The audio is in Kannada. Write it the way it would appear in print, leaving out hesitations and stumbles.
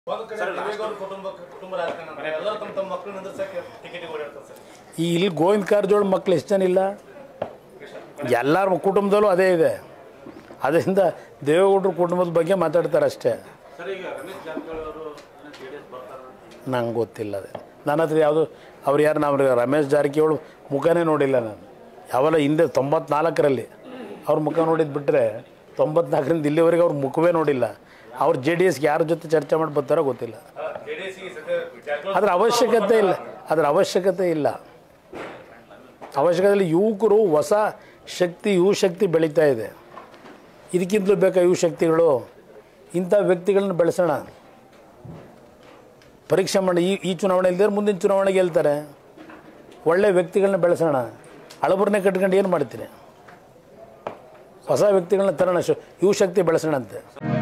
ಈ ಇಲ್ಲಿ ಗೋವಿಂದ ಕಾರಜೋಳ ಮಕ್ಕಳು ಎಷ್ಟು ಜನ ಇಲ್ಲ, ಎಲ್ಲರ ಕುಟುಂಬದಲ್ಲೂ ಅದೇ ಇದೆ. ಅದರಿಂದ ದೇವೇಗೌಡರ ಕುಟುಂಬದ ಬಗ್ಗೆ ಮಾತಾಡ್ತಾರೆ ಅಷ್ಟೇ. ನಂಗೆ ಗೊತ್ತಿಲ್ಲ ಅದೇ. ನನ್ನ ಹತ್ರ ಯಾವುದು ಅವ್ರು ಯಾರು ನಾವು ರಮೇಶ್ ಜಾರಕಿಹೊಳಿ ಮುಖನೇ ನೋಡಿಲ್ಲ ನಾನು. ಯಾವಲ್ಲ ಹಿಂದೆ 94ರಲ್ಲಿ ಅವ್ರ ಮುಖ ನೋಡಿದ್ದು ಬಿಟ್ಟರೆ 94ರಿಂದ ಇಲ್ಲಿವರೆಗೆ ಅವ್ರ ಮುಖವೇ ನೋಡಿಲ್ಲ. ಅವ್ರು JDSಗೆ ಯಾರ ಜೊತೆ ಚರ್ಚೆ ಮಾಡಿ ಬರ್ತಾರೋ ಗೊತ್ತಿಲ್ಲ. ಅದರ ಅವಶ್ಯಕತೆ ಇಲ್ಲ, ಅವಶ್ಯಕತೆಯಲ್ಲಿ ಯುವಕರು ಹೊಸ ಶಕ್ತಿ ಯುವ ಶಕ್ತಿ ಬೆಳೀತಾ ಇದೆ. ಇದಕ್ಕಿಂತಲೂ ಬೇಕಾ ಯುವ ಶಕ್ತಿಗಳು? ಇಂಥ ವ್ಯಕ್ತಿಗಳನ್ನ ಬೆಳೆಸೋಣ, ಪರೀಕ್ಷೆ ಮಾಡಿ. ಈ ಚುನಾವಣೆ ಇಲ್ಲದೆ ಮುಂದಿನ ಚುನಾವಣೆಗೆ ಗೆಲ್ತಾರೆ. ಒಳ್ಳೆ ವ್ಯಕ್ತಿಗಳನ್ನ ಬೆಳೆಸೋಣ. ಹಳಬರನ್ನೇ ಕಟ್ಕೊಂಡು ಏನು ಮಾಡ್ತೀರಿ? ಹೊಸ ವ್ಯಕ್ತಿಗಳನ್ನ ತರೋಣ, ಯುವ ಶಕ್ತಿ ಬೆಳೆಸೋಣ ಅಂತೆ.